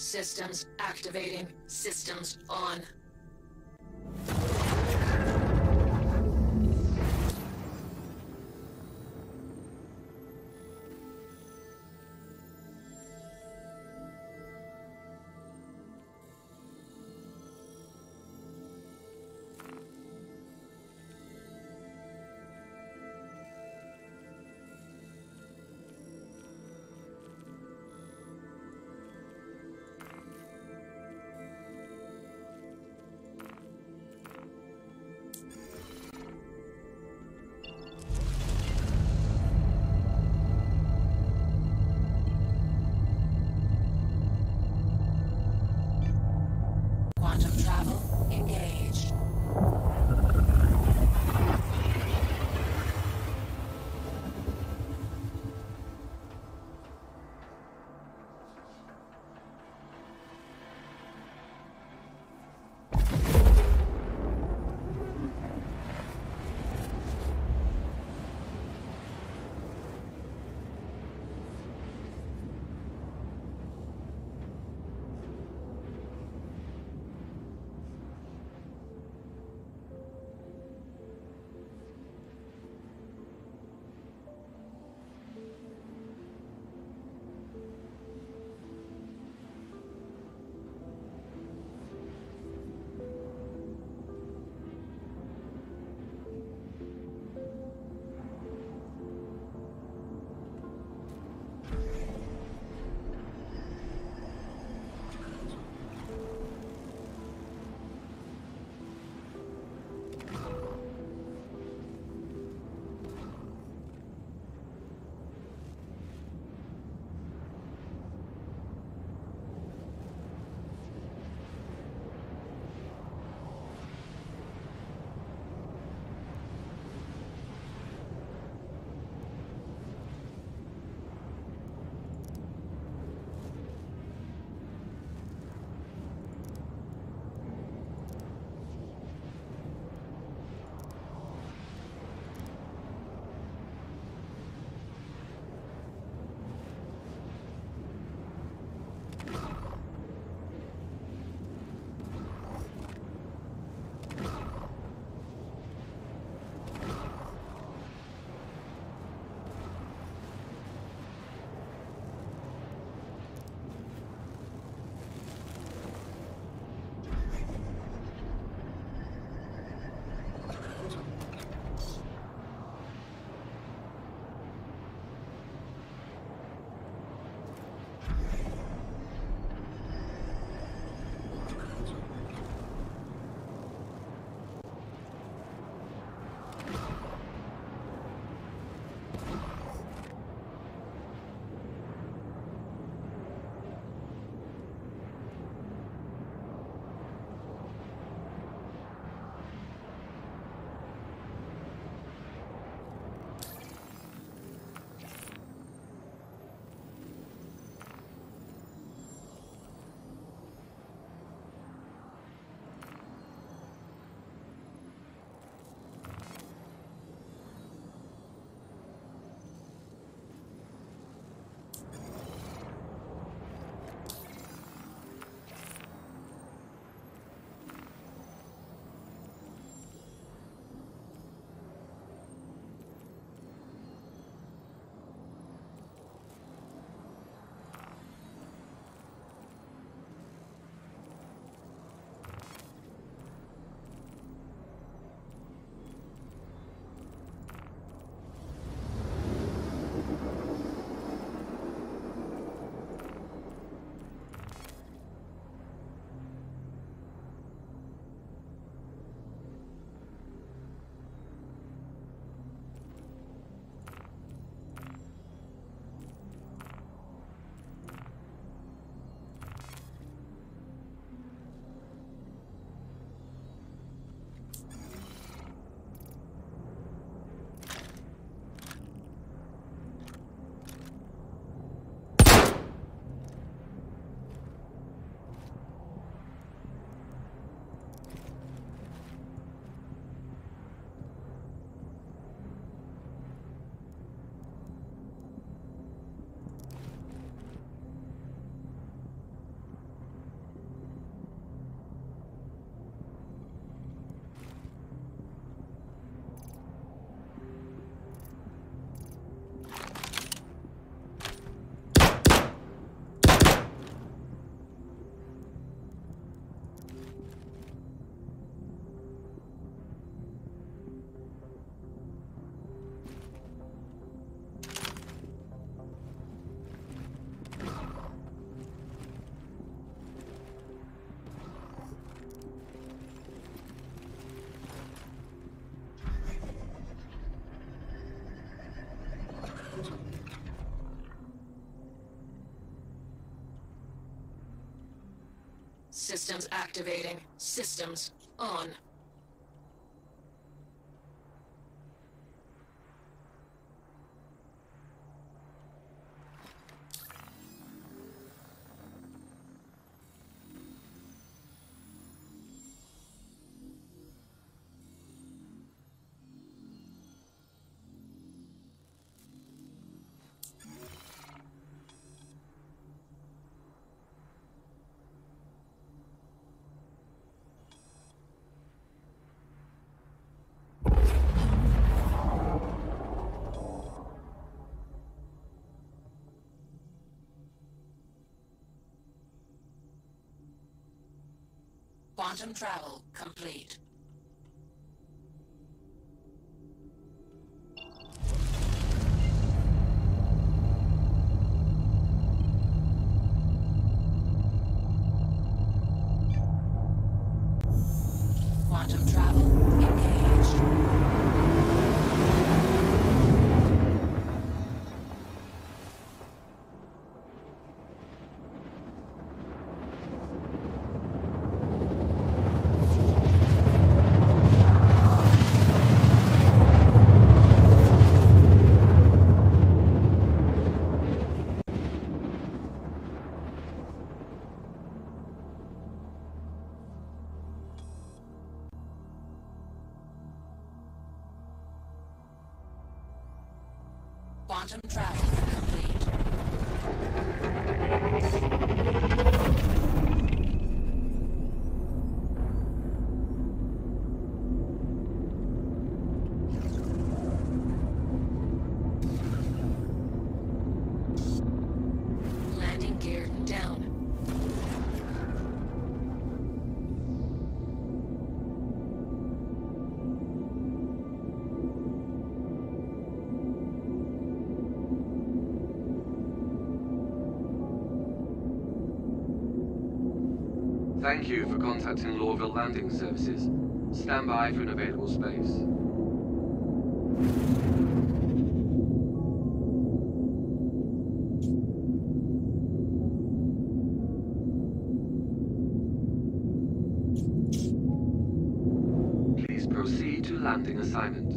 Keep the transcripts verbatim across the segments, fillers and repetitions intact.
Systems activating. Systems on. Systems activating. Systems on. Quantum travel complete. Quantum travel engaged. Quantum travel complete. Landing gear down. Thank you for contacting Lorville Landing Services. Stand by for an available space. Please proceed to landing assignment.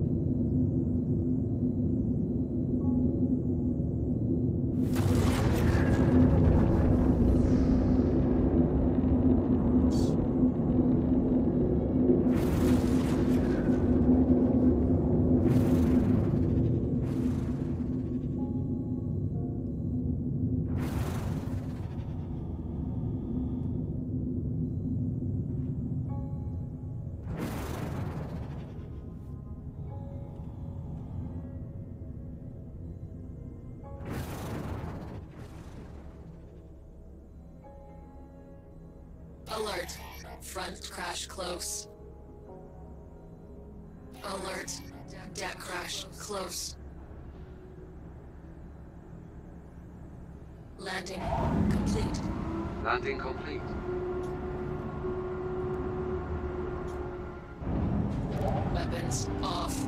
Alert. Front crash close. Alert. Deck crash close. Landing complete. Landing complete. Weapons off.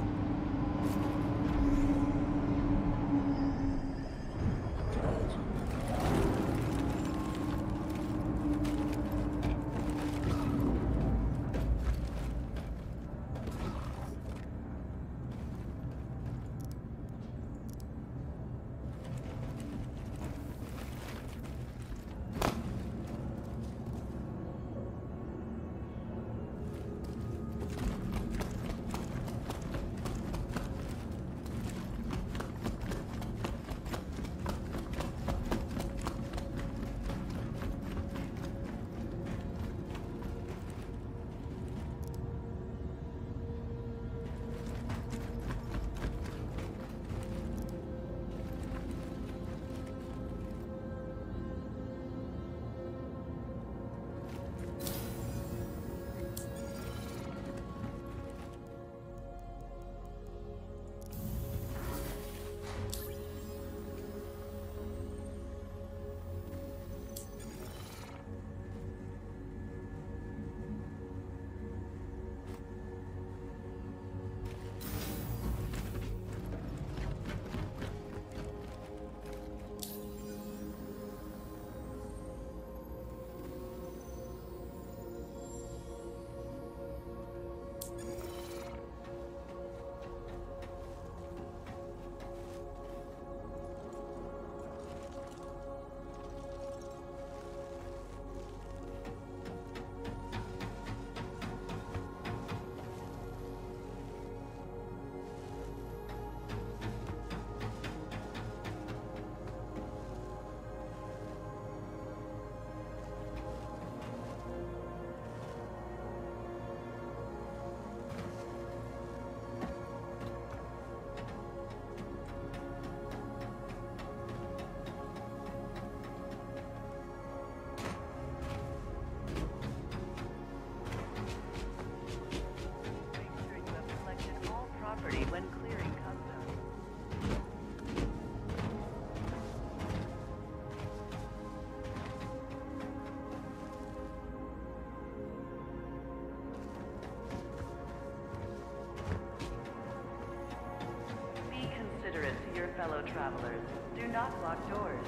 travelers. Do not block doors.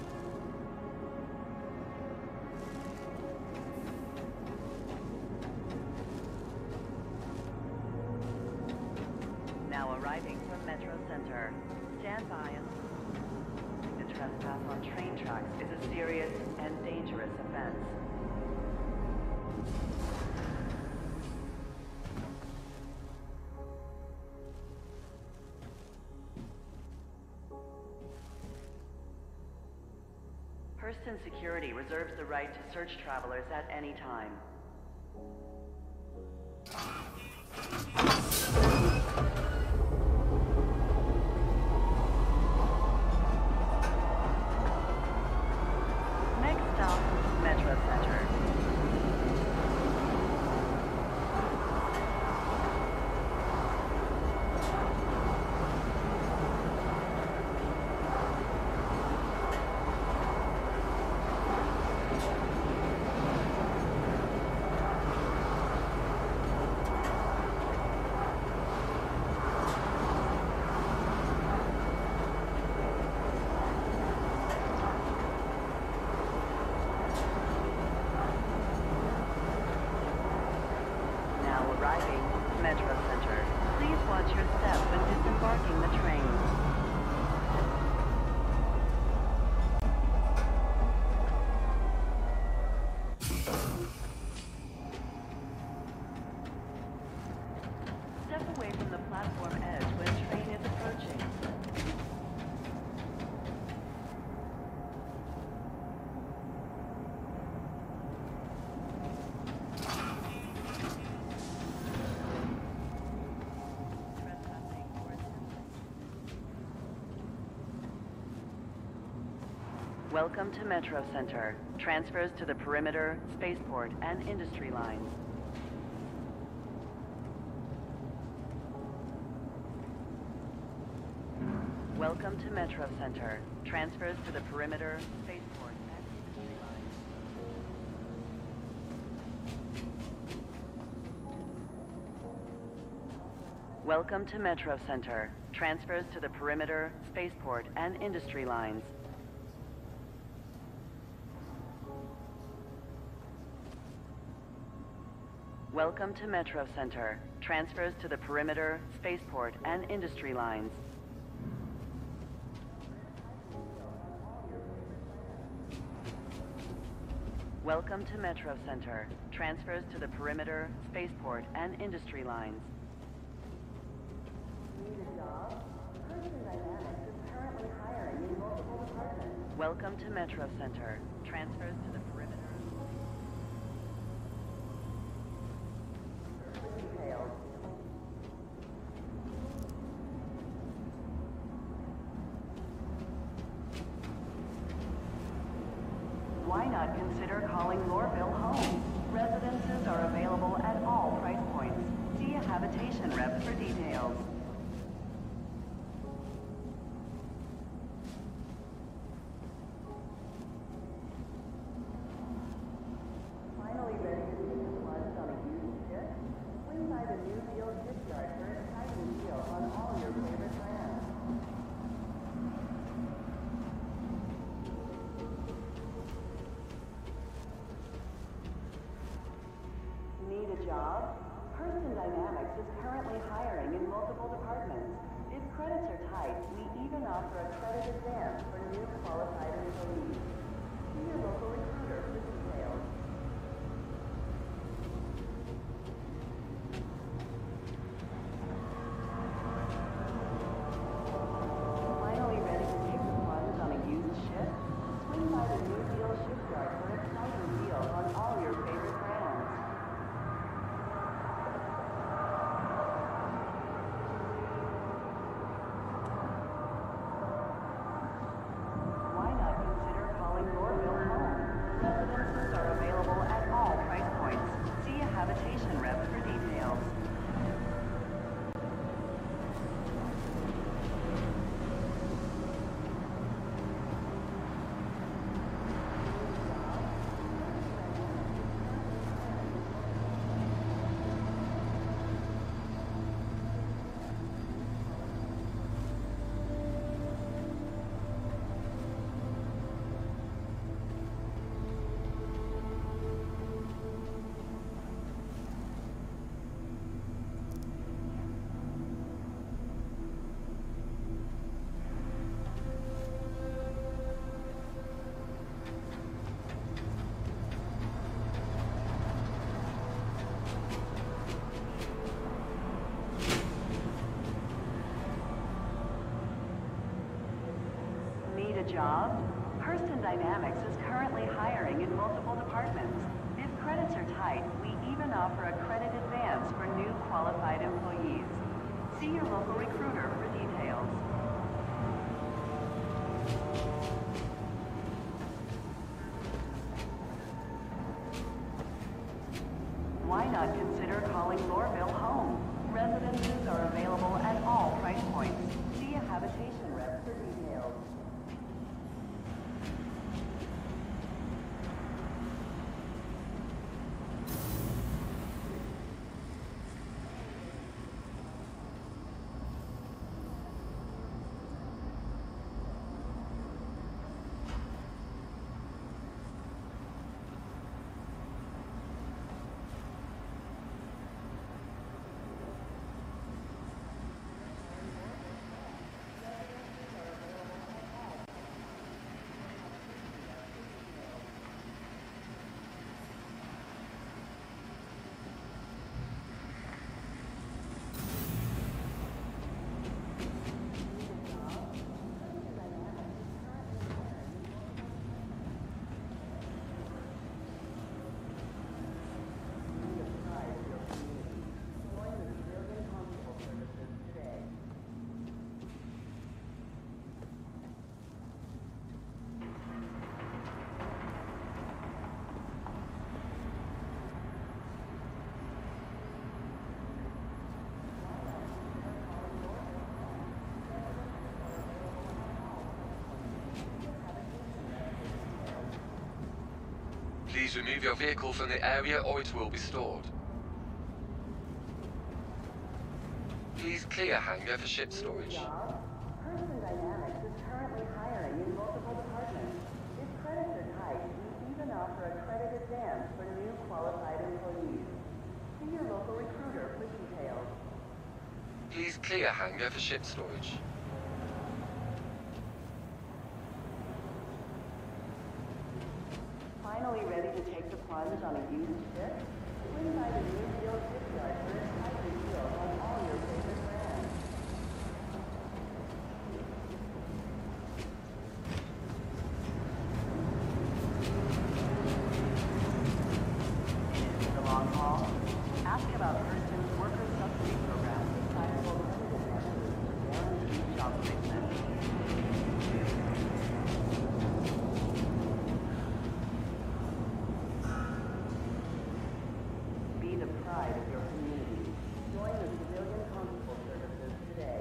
Now arriving from Metro Center. Stand by and... The trespass on train tracks is a serious and dangerous offense. Hurston Security reserves the right to search travelers at any time. Next stop, Metro Center. Arriving, Metro Center. Please watch your step when disembarking the train. Step away from the platform edge when train is approaching. Welcome to Metro Center. Transfers to the perimeter, spaceport, and industry lines. Welcome to Metro Center. Transfers to the perimeter, spaceport, and industry lines. Welcome to Metro Center. Transfers to the perimeter, spaceport, and industry lines. Welcome to Metro Center. Transfers to the perimeter, spaceport, and industry lines. Welcome to Metro Center. Transfers to the perimeter, spaceport, and industry lines. Need a job? Hurston Dynamics is currently hiring in multiple departments. Welcome to Metro Center. Transfers to the perimeter. Details. Why not consider calling Lorville home? Residences are available at all price points. See a habitation rep for details. Finally ready to take a plunge on a used ship? Swing by the New Deal shipyard for a exciting deal on all your favorite brands. Need a job? Hurston Dynamics is currently hiring in multiple departments. If credits are tight, we even offer a credit advance for new qualified employees. See your local recruiter for details. Finally ready to take the plunge on a used ship? Swing by the New Deal shipyard for an exciting deal on all your favorite brands. Why not consider calling Lorville home? Residences are available. job? Hurston Dynamics is currently hiring in multiple departments. If credits are tight, we even offer a credit advance for new qualified employees. See your local recruiter for details. Why not consider calling Lorville home? Residences are available at all price points. See a habitation rep for details. Please remove your vehicle from the area or it will be stored. Please clear hangar for ship storage. Hurston Dynamics is currently hiring in multiple departments. If credits are tight, we even offer a credit advance for new qualified employees. See your local recruiter for details. Please clear hangar for ship storage. Finally ready to take the plunge on a used ship? Swing by the New Deal shipyard for a tidy deal on all your favorite brands. In the long haul, ask about Hurston's worker subsidy program with sizable credit advances for guaranteed job placement. Be the pride of your community. Join the Civilian Constable Services today.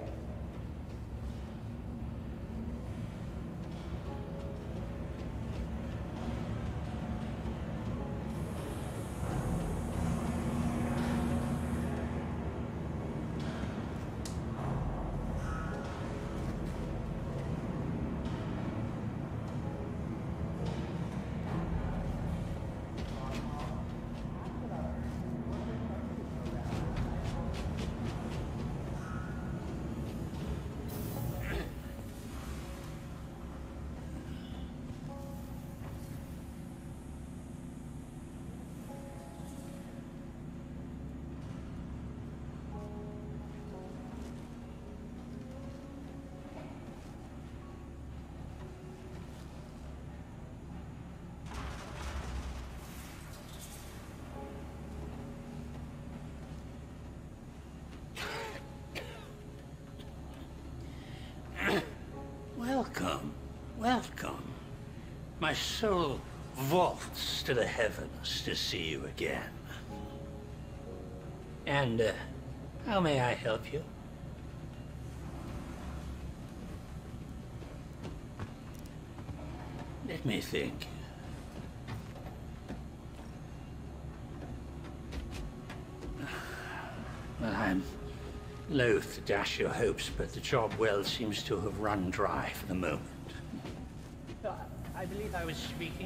Welcome, welcome. My soul vaults to the heavens to see you again. And, uh, how may I help you? Let me think. Well, I'm loath to dash your hopes, but the job well seems to have run dry for the moment. Uh, I believe I was speaking.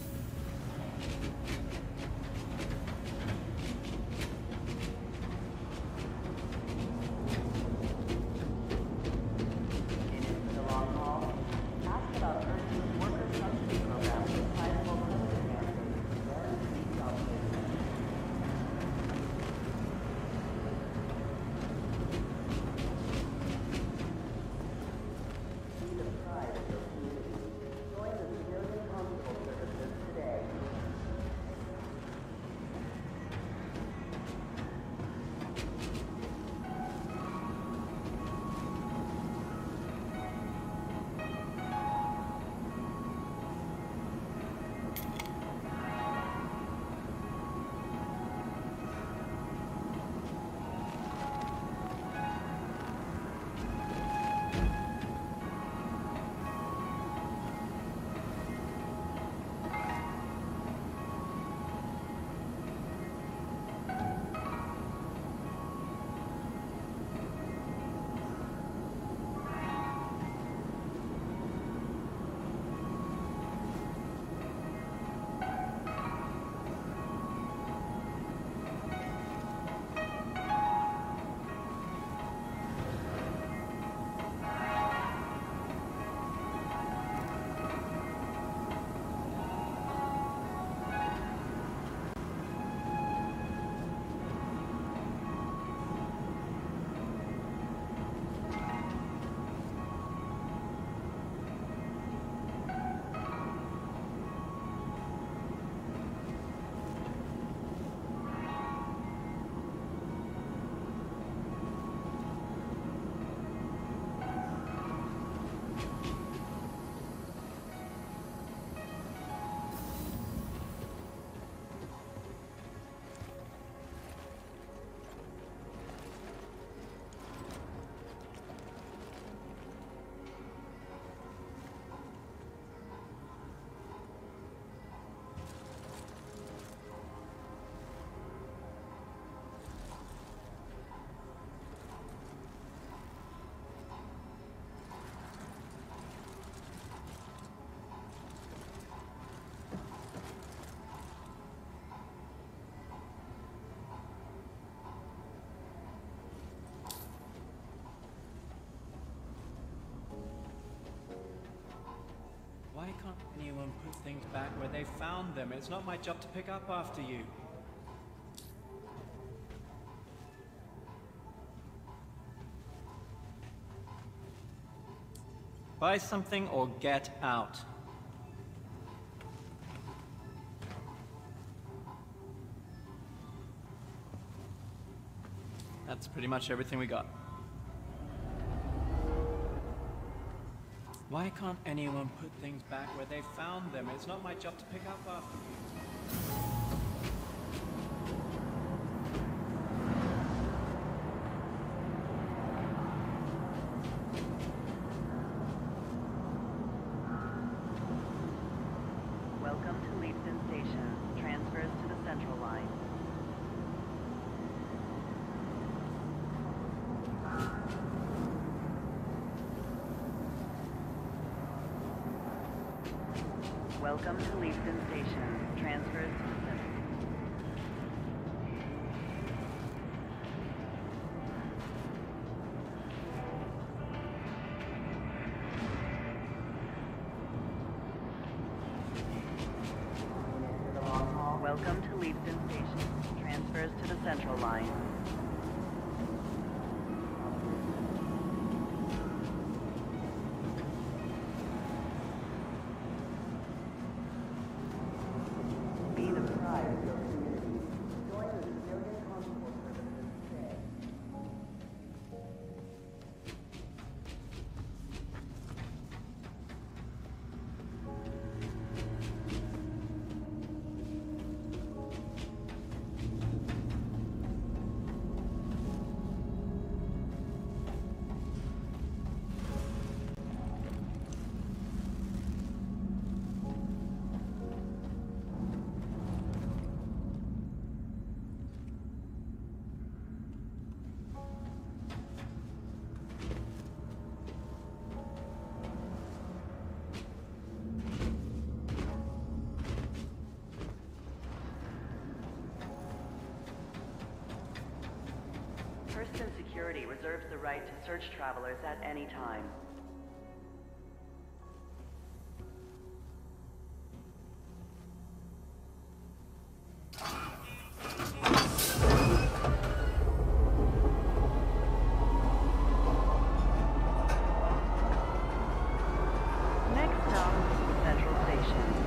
In the long haul, ask about Hurston's worker subsidy program with sizable credit advances for guaranteed job placement. Be the pride of your community. Anyone put things back where they found them? It's not my job to pick up after you. Buy something or get out. That's pretty much everything we got. Why can't anyone put things back where they found them? It's not my job to pick up after you. Welcome to Leapton Station. Transfers to the Central Line. Welcome to Leapton Station. Transfers to the Central. Welcome to Leapton Station. Transfers to the Central Line. Be the pride of your community. Join the Civilian Constable Services today. Hurston Security reserves the right to search travelers at any time. Next stop, Central Station.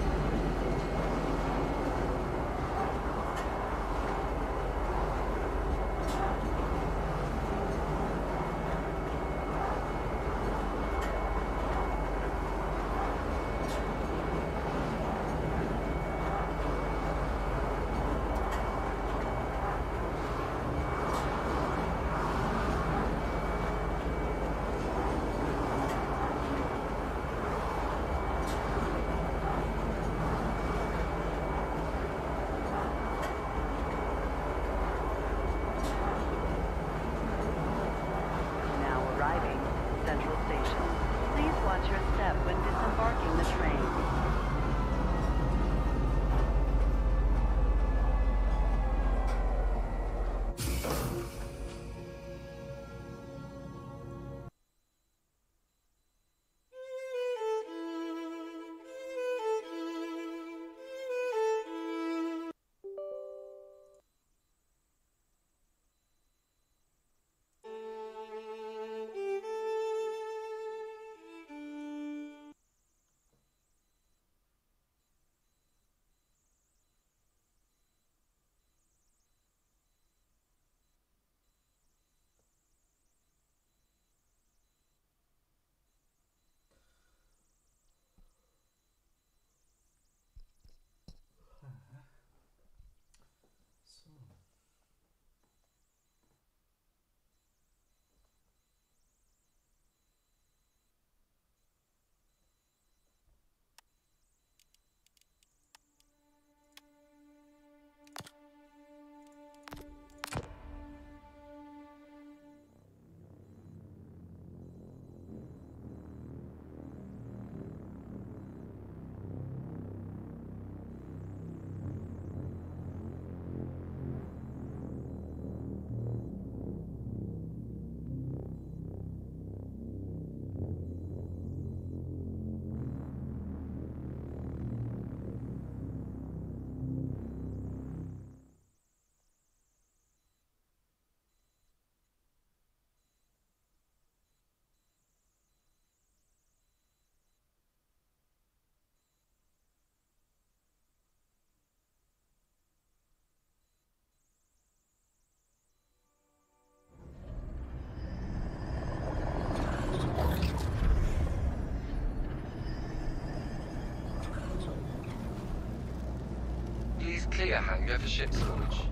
clear hangar for ship storage.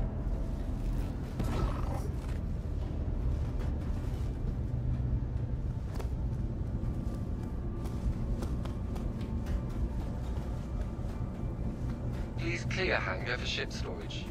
Please clear hangar for ship storage.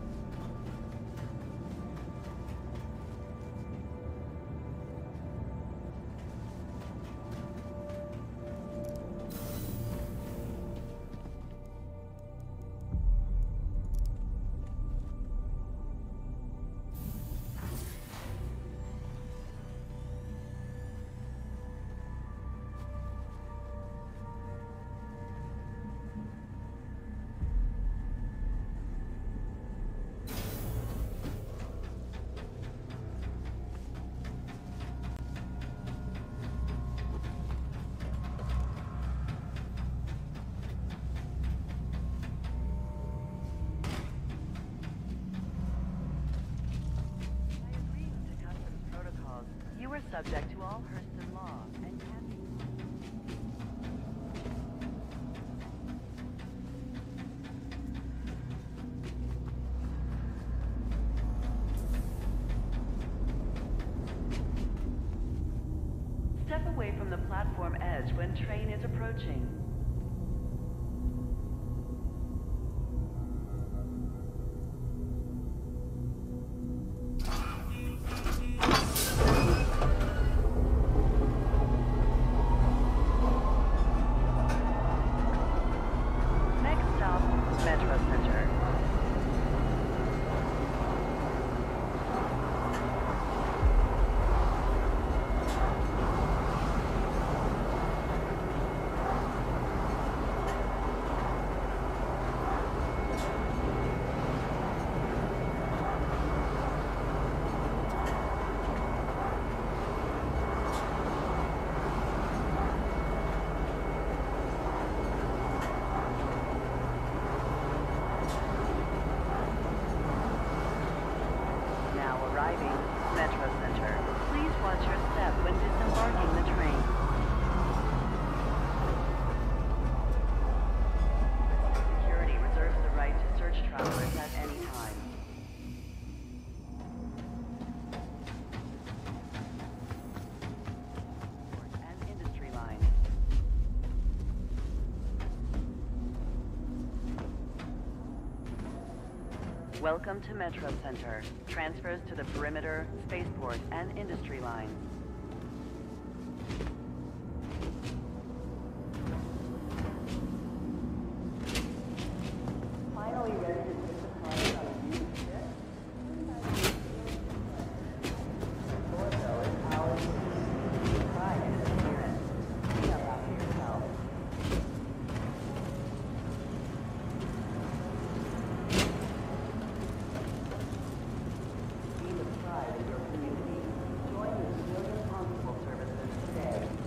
You are subject to all Hurston law and can be... Step away from the platform edge when train is approaching. Metro Center. Arriving, Metro Center. Please watch your step when disembarking the train. Security reserves the right to search travelers at any time. And industry lines. Welcome to Metro Center. Transfers to the perimeter, spaceport, and industry lines. Finally ready to take the plunge on a new ship? Ortho is ours. Pride in its appearance. See about for yourself. Be the pride of your community. Join the Civilian Constable Services today.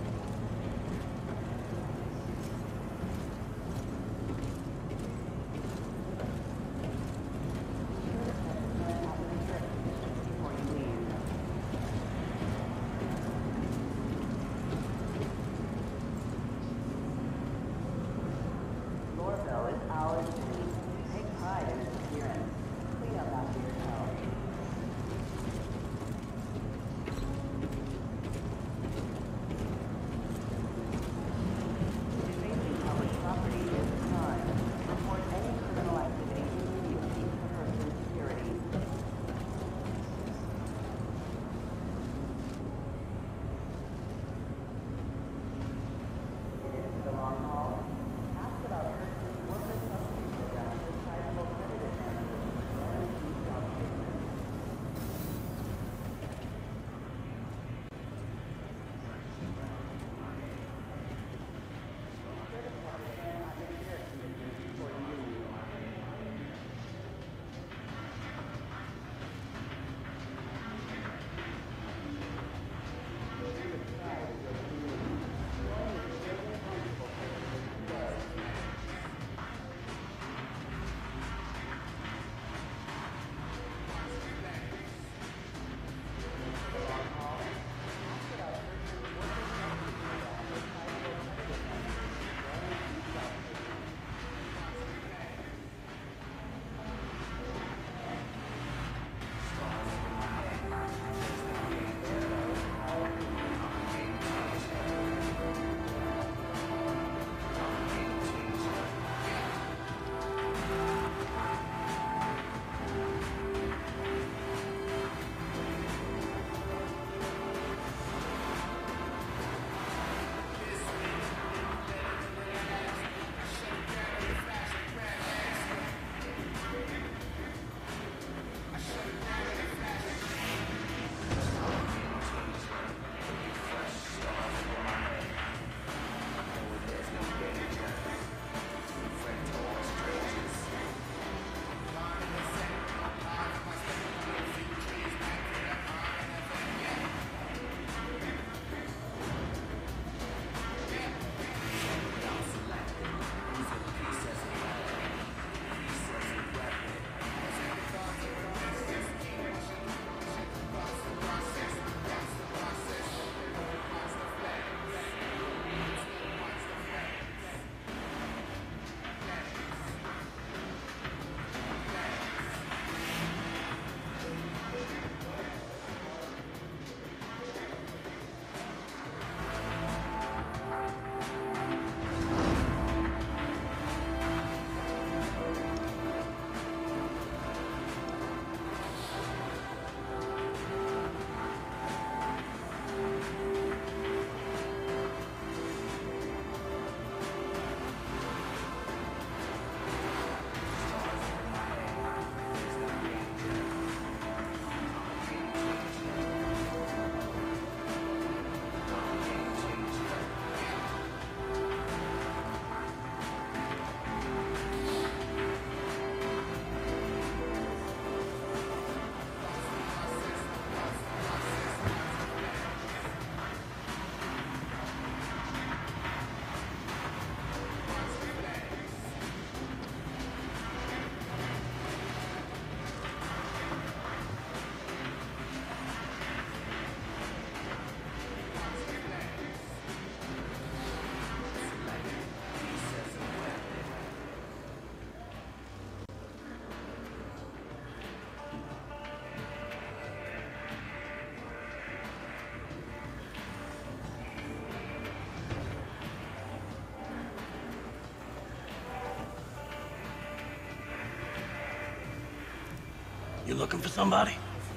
You looking for somebody?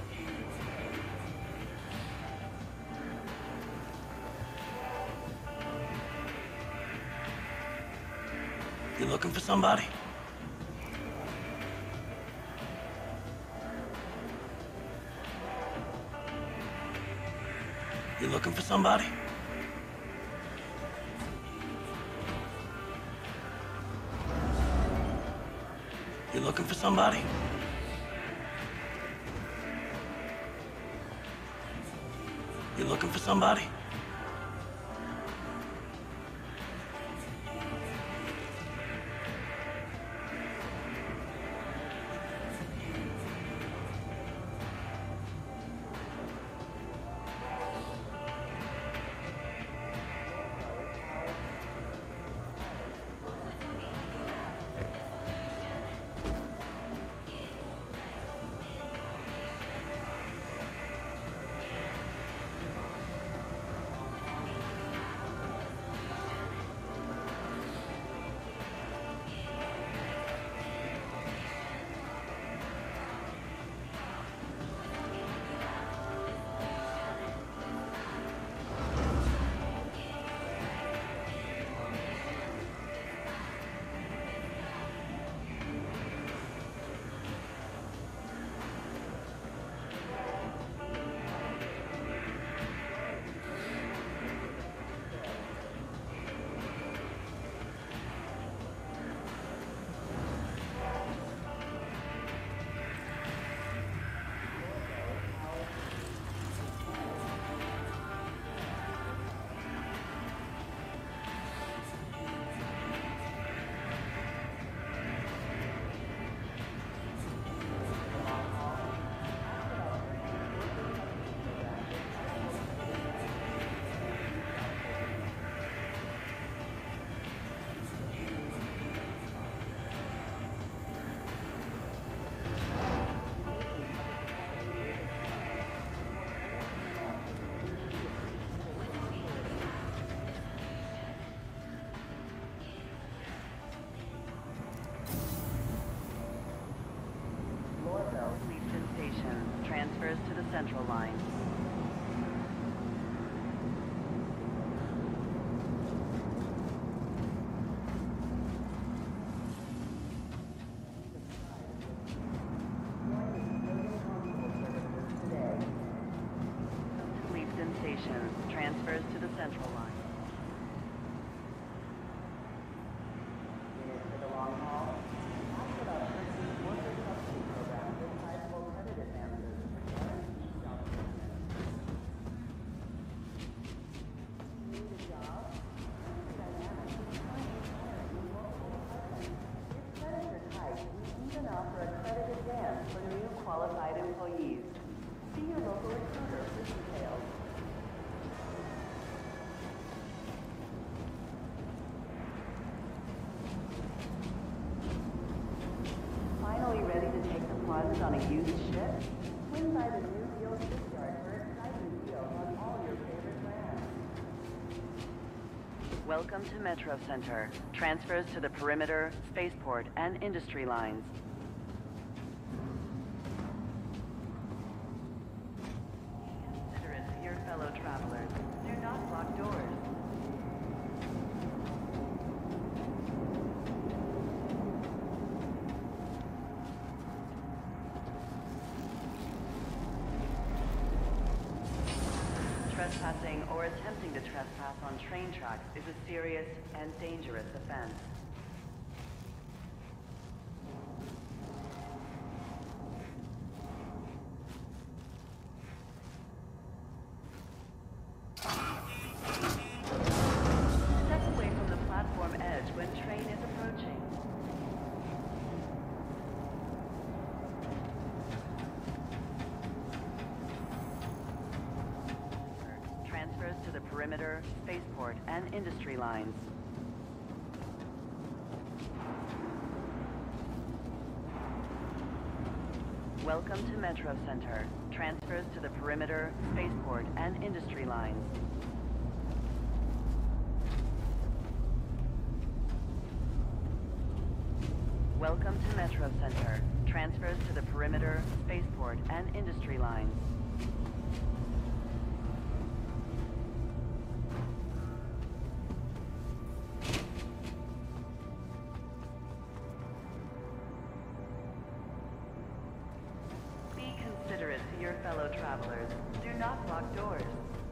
You looking for somebody? You looking for somebody? You looking for somebody? You looking for somebody? Transfers to the Central Line. Leavesden Station. Transfers to the Central Line. For the long haul, offer accredited exams for new qualified employees. See your local recruiter for details. Finally ready to take the plunge on a used ship? Swing by the new Field Shipyard for exciting deals on all your favorite brands. Welcome to Metro Center. Transfers to the Perimeter, Spaceport, and Industry lines. Your fellow travelers. Do not block doors. Trespassing or attempting to trespass on train tracks is a serious and dangerous offense. To the Perimeter, Spaceport, and Industry lines. Welcome to Metro Center. Transfers to the Perimeter, Spaceport, and Industry lines. Welcome to Metro Center. Transfers to the perimeter, spaceport, and industry lines. Be considerate to your fellow travelers. Do not block doors.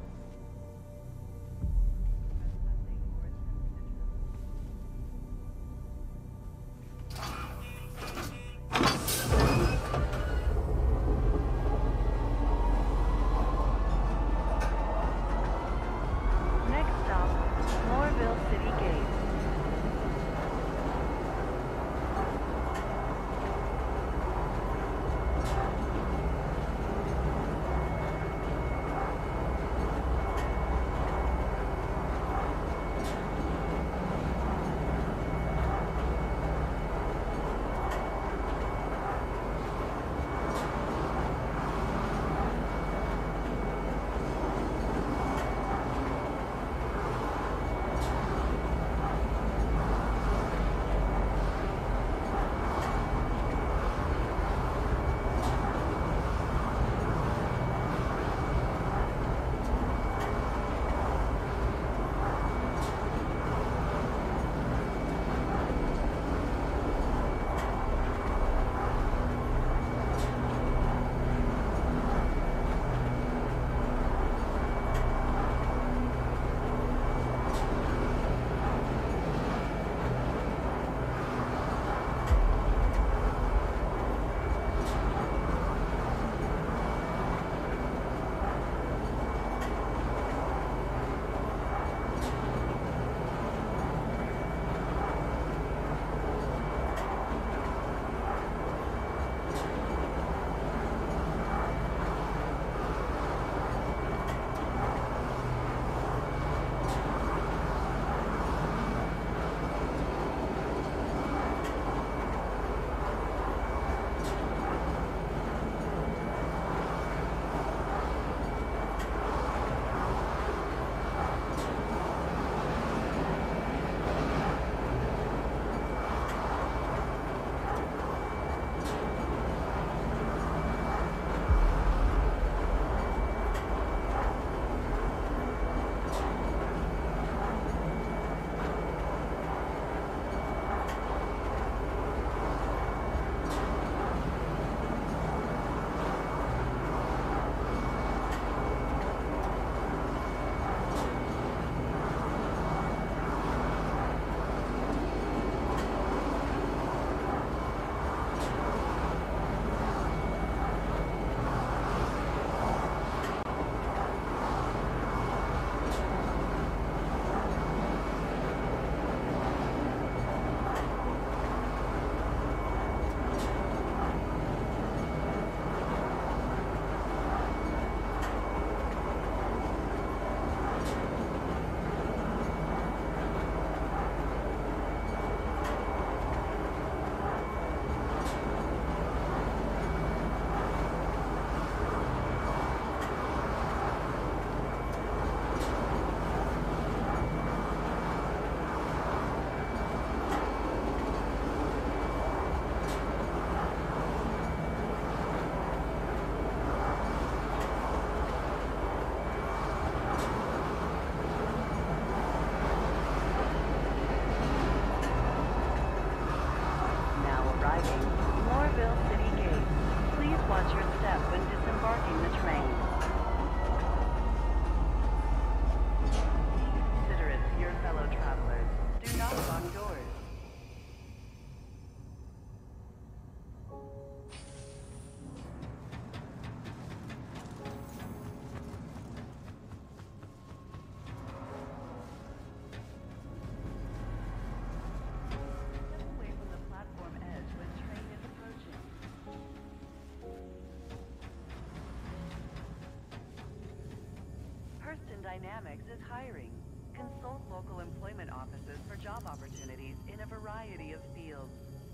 Dynamics is hiring. Consult local employment offices for job opportunities in a variety of fields.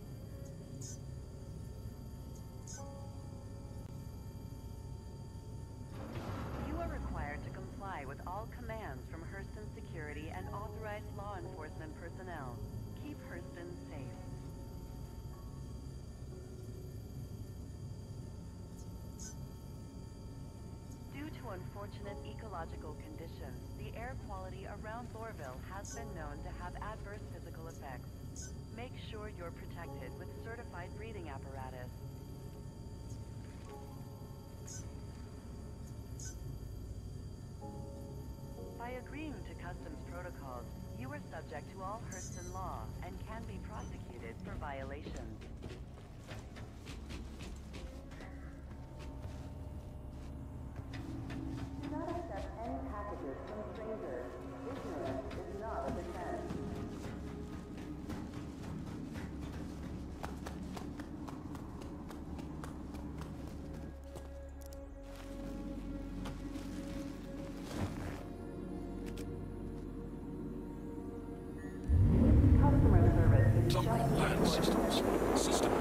You are required to comply with all commands from Hurston Security and authorized law enforcement personnel. Keep Hurston safe. unfortunate ecological conditions, the air quality around Thorville has been known to have adverse physical effects. Make sure you're protected with certified breathing apparatus. By agreeing to customs protocols, you are subject to all Hurston law and can be prosecuted for violations. Do not accept any packages from strangers. Ignorance is not a defense. Customer service is just Land systems. System